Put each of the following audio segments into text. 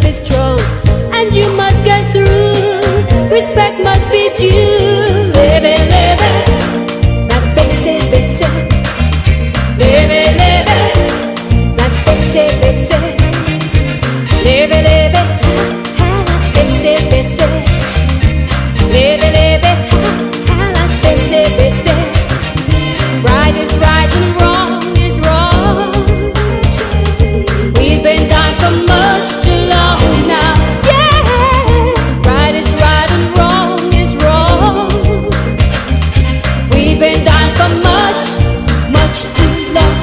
be strong, and you must get through. Respect must be due. Leve, leve, las bese, bese. Leve, leve, las bese, bese. Leve, leve, las bese, bese. Leve, leve, las bese, bese. Right is right and wrong is wrong. We've been gone for much too long now. Yeah, right is right and wrong is wrong. We've been gone for much, much too long.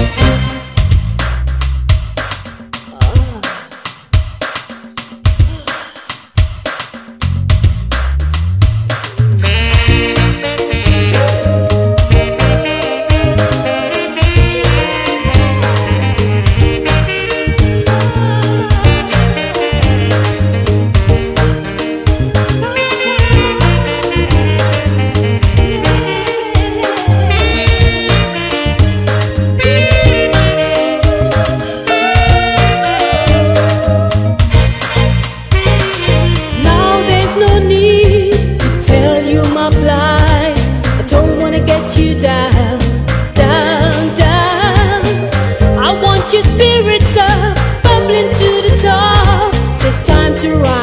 My plight, I don't wanna get you down, down, down. I want your spirits up, bubbling to the top. So it's time to rise.